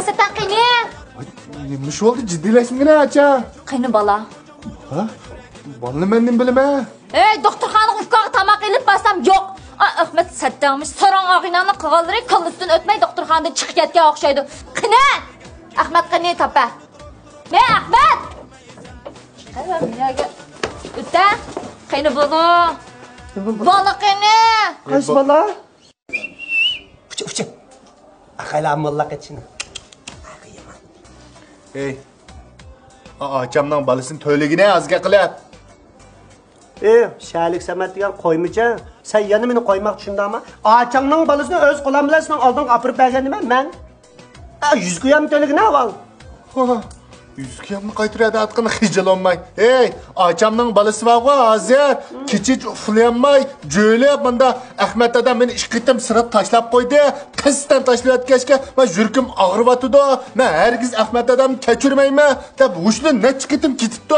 Ahmet'ten qini. Nima oldu ciddileşmine aça? Qini bala. Ha? Balını menden bilme. Doktorxona ufqaga tamoq ilib basam yo'q. Ahmet satdanmış. Soran ağinanı qığalırı kılısın ötmey doktorxonadan chiqib ketgan o'xshaydi. Qini. Ahmet qini topa. Ahmet. Qara meniga. O'ta. Qini bala. Bala qini. Qaysi bala? Uchi. Aqayla molla qetsin. Ey. Açamdan balısın töylegine azga qilib. Şahlik Samet degan qo'ymicha. Sen yana meni qo'ymoq tushundingmi? Achangning balasini o'z qo'lim bilan sening olding opirib berganman men. 100 kuyam töylegine aval. Yüzkiyamni qaytiradi atqini xijalanmay. Ey, açamning balasi var hozir. Kechich uxlayolmay, jo'ylab bunda Ahmet adam meni ish qitim sirab tashlab qo'ydi. Qisdan tashlayotgachga men yurkim og'ribyotdi. Men hargiz Ahmet adam kechirmayman deb hushni nechta qitim ketibdi.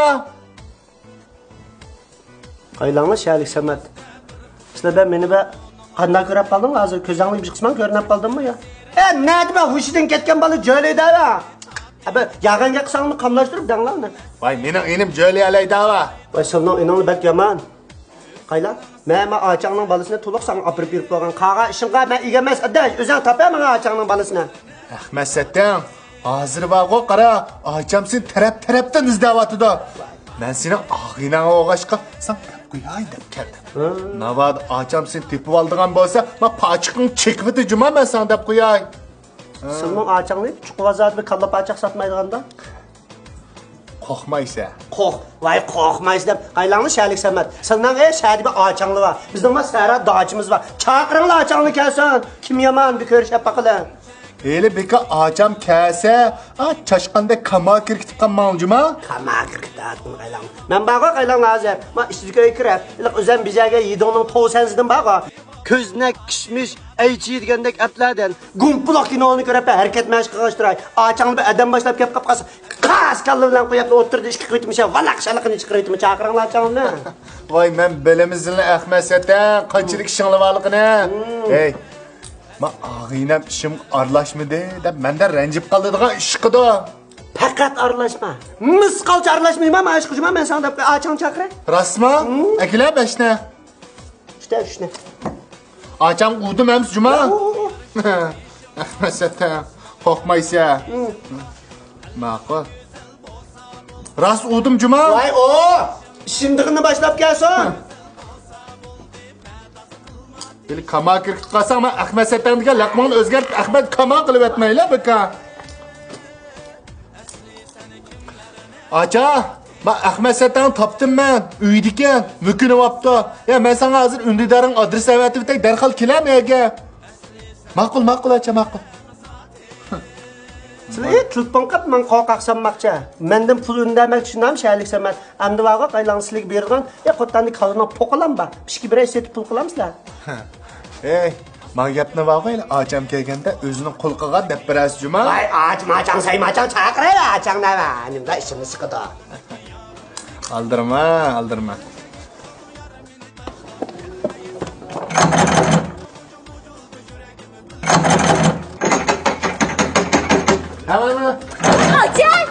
Qaylanglar Şahlik Samet. Sizlar ben meni qanday ko'rib qoldingmi? Hozir ko'zingni bir qisman ko'rinib qoldimmi ya? Ne deb hushidan ketgan bola jo'laydi ha. Abi yağanga qisangni qamlashtirib danglarni. Vay mening enim jo'laylaydi va. Vay sening eningni bak yaman. Qayla? Men achangning balasini to'liq sang opirib berib qo'ygan. Qaga ishimga men egamas adash, o'zing topaman achangning balasini. Ahmet Sattan, hozir vago qara, acham sen tarafdan izlayotdi. Men seni og'inang o'g'ashqa san qo'yay deb keldim. Navad acham sen tepib oldigan bo'lsa, men pachiqning chekvidi juma men san deb qo'yay. Sening achangni chuqvazat bir kalla pachiq satmaydiganda. Qo'rqmaysa. Vay qo'rqmaysiz deb. Qaylangni Şahlik Samet. Sening shahar bir achangli var. Bizning masara dachimiz var. Chaqiringlar achangni kelsin. Kim yomon bir ko'rishib baqila. Eli beka acham kelsa, chashqanda kama kirkitib qolmanjuma? Kama kirkitib qaylang. Men baqa qaylang hozir. Men ishga kirib, o'zim bizaga yedingning to'sansidan baqa. Ko'znak kishmish aychi degandek aplardan gumpuloq kinoni ko'rib harakat mash qilishtiray. Achangni bir adam boshlab kelib qolsa, qas kalli bilan qo'yib o'tirdi ishga qo'ytimish, valaq shalaqini chiqiraytimi chaqiringlar achangni. Voy men bilimizini Ahmet Sattan qanchalik ishinglarligini. Ey ma ağinam işim arlaşmadı da menden renjip qaladigan ish qildi. Faqat aralashma. Misqalcha aralashmayman, men ish qilmayman, men sanga achang chaqiray. Rasma? Akila beshna. Shta. Acham udum ems juma. Ahmet Sattan qo'rqmaysa. Ma'qul. Ras udum juma. Voy Şimdiğini başlap gelsin. Beli kama kirkit qalsam men Ahmet Sattan degan laqmonni o'zgartib Ahmet kama qilib etmaylar beka. Acha, men Ahmet Sattan topdim men. Uyda ekan, mukinyapti. Ya men sana hozir undidaring adres avatib bitak darhol kelam yerga. Ma'qul acha, ma'qul. Sizlar telefon qilib men qo'rqaq sanmoqchi. Mendan pul undamak tushunam Şahlik Samet. Endi vaqo qaylangsizlik bergan, qo'ttanni kalini po'qilam bor. Pishki biray setib pul qilamsizlar. Ey, men gapni vaqo'yla acham kelganda o'zini qo'l qilgan deb berasiz juma. Voy, acham saymacham chaqirayla, acham nima? Menimda ishimni siqidi. Aldirma. Tamam. Açay!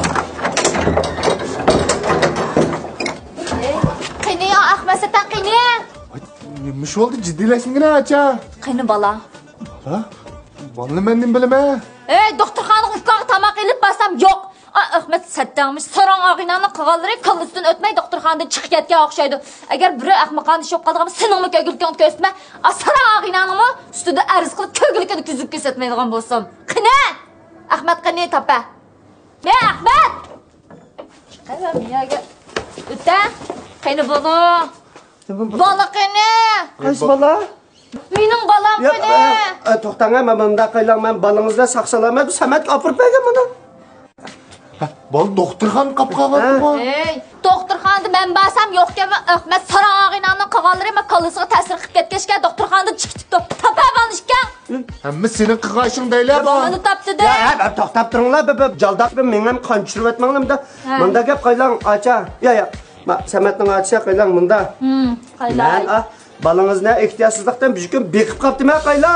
Qini ya Ahmet Sattan qini. Nima oldu ciddileşmine aça? Qini bala. Ha? Balını menden bilme. Doktorxona ufqaga tamoq ilib basam yo'q. Ahmet Sattanmış. Soran ağinanı qığalırı kılısın ötmey doktorxonadan chiqib ketgan o'xshaydi. Agar biri ahmoqani shop qilgan seningmi ko'gilgan ko'sma, soran ağinanimi ustida arz qilib ko'gilkani kuzib ko'rsatmaydigan bo'lsam. Qini! Ahmet qini topa. Ahmet! Qara meniga. O'ta. Qini bala. Bala qini. Qaysi bala? Mening balam qini. To'xtang, men bunda qaylang, men balangizga saqsalaman, Sametga opirib bergan buni. Bal doktorxon qapqavatdi. Doktorxonada men basam yo'q deb Ahmet soran ağinanın qığalırı men kalısıga ta'sir qilib ketgachga doktorxonada chiqibdi. Topa balishgan. Hamma sening qilg'ashing deylar bu. Buni topdi-da. Ya, to'xtab turinglar, jaldab men ham qonchirib etmanglar. Bunda gap qaylang, acha. Ya. Sametning acha qaylang bunda. Qaylang. Balangizni ehtiyotsizlikdan bir kun beqib qopdimi qaylang?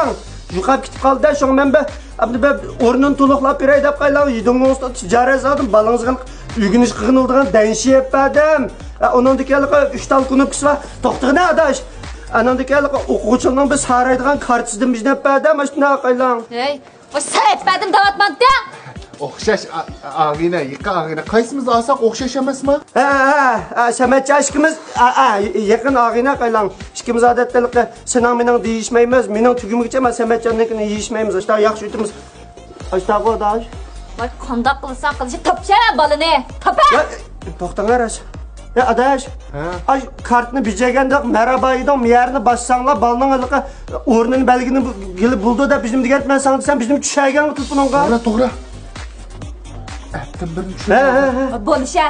yuqab ketib qoldi-da, şoň men be o'rnini to'liqlab beray deb qaylan yidingni usta tijorat saldim, balangizga ügünüş qığınıldığın dənşi yapmadım. Onundaki 3 tal kunupkisi var. Toxtığına adaş. Anındaki okuçunun bir saraydıgan kartısıdım bizden yapmadım. Aşkına qaylan. Hey, o sen etmedim davatmadı. O'xshash ağina, yiqa ağina. Qaysimiz alsak o'xshash emasmi? Sametçi aşkımız yakın ağina qaylan. İkimiz adettelikle senin mening deyişmeymiz. Mening tügümükçe ama Sametcan'ınkini yeyişmeymiz. Aşkına yaxşı ütümüz. Aşkına qo'daş. Vay qandaq qilsan qilishi topsana balini. Topa. To'xtanglar aş. Ya adaş. Ay kartını bijegende merhaba edim. Yerini bassanglar balının ılıqı o'rnini belgini gelip buldu da bizim diger men sana desem bizim düşergen mi tutun onga? To'g'ri. Ettim birini tushundim. Bo'lisha.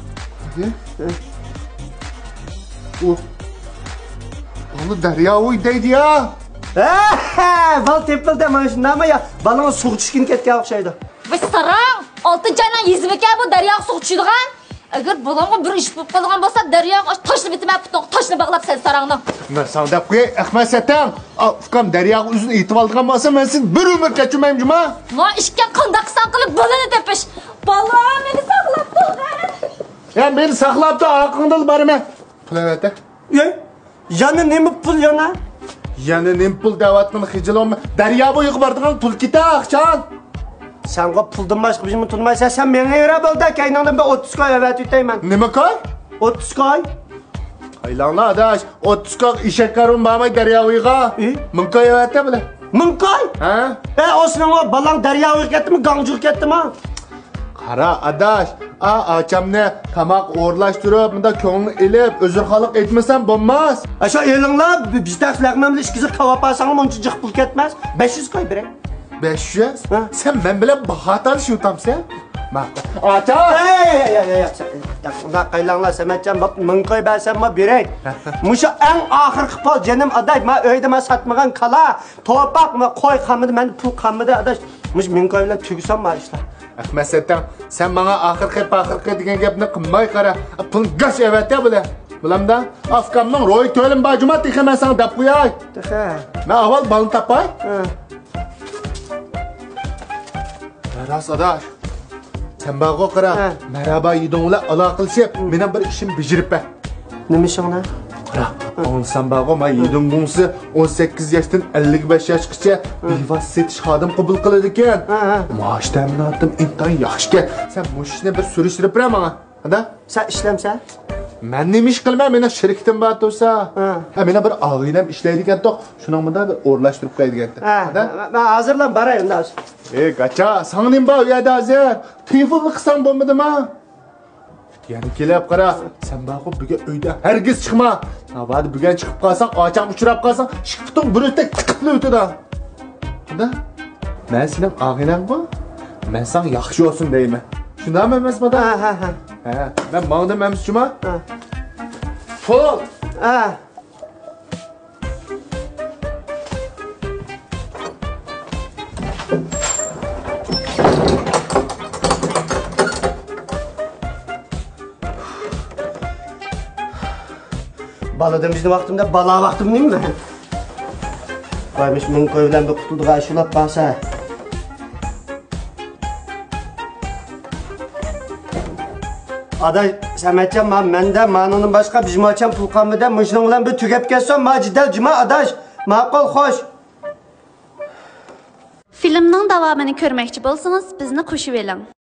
Onu Derya uydaydı ya. Bal tepildi mana shundami ya? Balına suv tushkin ketgan o'xshaydi. Vay sarang, 6 joydan yezibika bu daryo suv tushadigan. Agar balonga bir ish bo'lib qolgan bo'lsa, daryoga toshni bitmay putni toshni bog'lab sen sarangni. Men sana deb qo'yay, Ahmad Satang. Ukam Daryoga uzun yetib olgan bo'lsa, men seni bir umr kechirmayman juma. Ma ishga qandaq qilsan qilib balini tepish. Balon meni saqlab turgan. Ya beni saqlab da aqыңды barma. Pul avata. Yani nemi pul yana? Yani nem pul davatman hijilonma. Daryo bo'yiga bordigan pul ketaq, Sen o puldan başka bizim tutmaysa sen bana yere bul da kaynağından ben 30 koy evet üteyim. Nima koy? 30 koy. Aylanla adaş, 30 koy işek karun bağmay Daryo bo'yiga. Min koy avata bile. Min koy? Ha? O senin o balan Daryo bo'yiga ketdi mi, gancuk ketdi mi? Qara adaş, açamne tamaq o'rlashtirib, bunda ko'ngli elib, o'zurxalik etmasam bo'lmas. Aşa elinler bizde flagmanlı işkizi kavap alsanım onun için pul ketmez. 500 koy bre. 500? Ha? Sen ben bilen bahatar şu tamsa? Aça! Bak kaylanlar Sametcan bak min koy ben sen ma birey. Muşa en ahırkı pal canım aday ma öyde ma satmagan kala. Topak ma koy kamıdı ben pul kamıdı adaş. Muş min koy bilen tügüsem ma işte. Ahmet Satang, sen bana ahırkı degan gapni qilmay qara. Pul gash evatya bile. Bilamda, afkamning ro'y to'lim bajumat tekemen sana deb qo'yay. Men avval balni topay. Ras adaş. Sen bago qara. Merhaba yidinglar aloqalashib, meni bir ishim bijirib ber. Nima ishing ne? Qara. On sen bago ma yiding bunsi 18 yoshdan 55 yoshgacha bevas setish xodim qabul qiladi ekan. Maash ta'minatim intan yaxshi. Sen bu ishni bir surishtirib ber menga. Hada? Sen işlemsen? Men nima ish qilmay, meni shiriktim bor tursa. Meni bir og'inam ishlaydigan to'q, shuningda bir o'rlashtirib qo'yadigan. Ben hazırlan barayım da. Gacha, sana nima bor u yerda hozir? Telefonni qilsam bo'lmadimi? Yani kelib qara, sen baqib bugun uyda hargiz chiqma. Navbat bugun chiqib qolsang, ocham uchrab qolsang, shifting burutda tiqibli o'tida. Hada? Men sening og'inang bor. Men sen yaxshi olsun deyman. Shundami emasmi? Ben mağda memsicuma. Fol. Baladım bizim vaktimde balığa baktım değil mi? Koymuş min koy bilen bir kutuldu aşılap basa. Aday Sametcan mende manının başka bizim açan pul kamıda mışının ulan bir tükep kesson ma cidel cuma adaş maqol xoş. Filmning davomini ko'rmoqchi bo'lsangiz bizni qo'shib eling.